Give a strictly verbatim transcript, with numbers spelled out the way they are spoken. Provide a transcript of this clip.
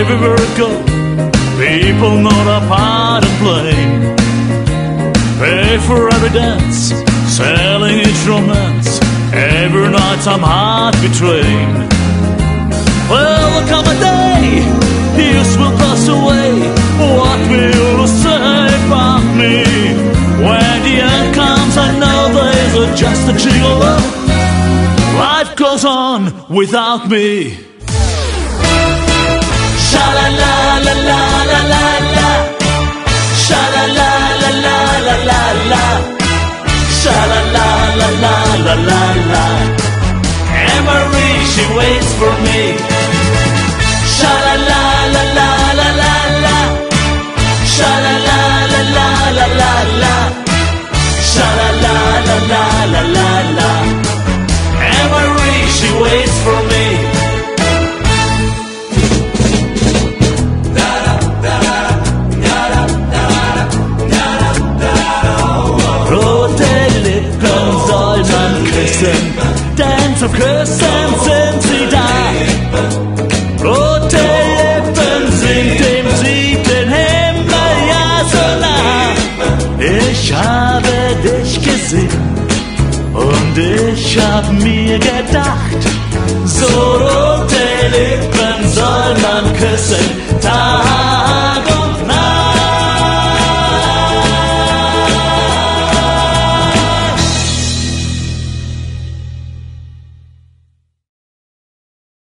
everywhere I go, people know the part I'm playing. Pay for every dance, selling each romance. Every night I'm heart betraying. Well, there'll come a day, years will pass away. What will you say about me? When the end comes, I know there's just a gigolo. Life goes on without me. Sha la la la la la la la. Sha la la la la la la la. Sha la la la la la la la. Anne-Marie, she waits for me. Sha la la la la la la la. Sha la la la la la la la. Sha la la la la la la la. Anne-Marie, she waits for me. Denn zum Küssen sind sie da. Rote Lippen sind dem Sieg den Himmel ja so nah. Ich habe dich gesehen und ich hab mir gedacht, so rote Lippen soll man küssen. Da